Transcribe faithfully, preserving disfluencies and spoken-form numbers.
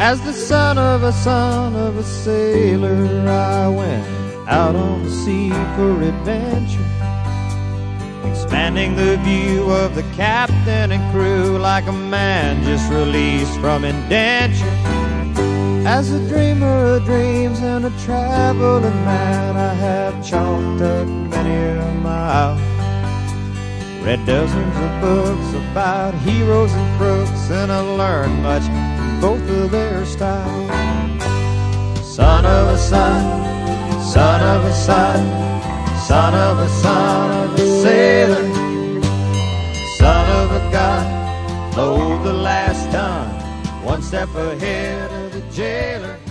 As the son of a son of a sailor, I went out on the sea for adventure, expanding the view of the captain and crew like a man just released from indenture. As a dreamer of dreams and a traveling man, I have chalked up many a mile, read dozens of books about heroes and crooks, and I learned much from both of their styles. Son of a son, son of a son, son of a son of a sailor, son of a god, load the last ton, one step ahead of the jailer.